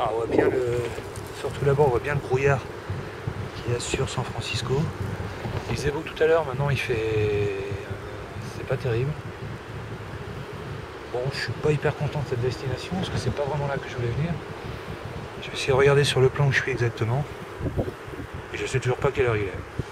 Ah, on voit bien surtout là-bas, on voit bien le brouillard qu'il y a sur San Francisco. Il faisait beau tout à l'heure, maintenant il fait... c'est pas terrible. Bon, je suis pas hyper content de cette destination parce que c'est pas vraiment là que je voulais venir. Je vais essayer de regarder sur le plan où je suis exactement. Et je sais toujours pas quelle heure il est.